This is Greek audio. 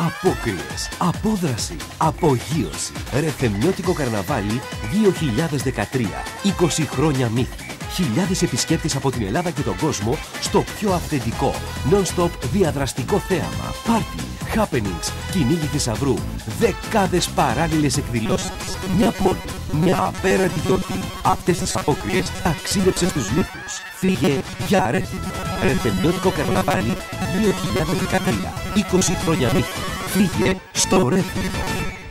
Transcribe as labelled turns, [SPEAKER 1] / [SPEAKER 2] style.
[SPEAKER 1] Απόκριες, απόδραση, απογείωση. Ρεθεμνιώτικο καρναβάλι 2013. 20 χρόνια μύθι. Χιλιάδες επισκέπτες από την Ελλάδα και τον κόσμο στο πιο αυθεντικό, non-stop διαδραστικό θέαμα. Πάρτι, happenings, κυνήγι θησαυρού, δεκάδες παράλληλες εκδηλώσεις. Μια πόλη, μια απέραντη γιορτή. Αυτές τις απόκριες ταξίδεψε στους λίθους. Φύγε για Ρέθυμνο. Ρεθεμνιώτικο καρναβάλι 2013. 20 χρόνια μύθι. Φύγε στο Ρέθυμνο.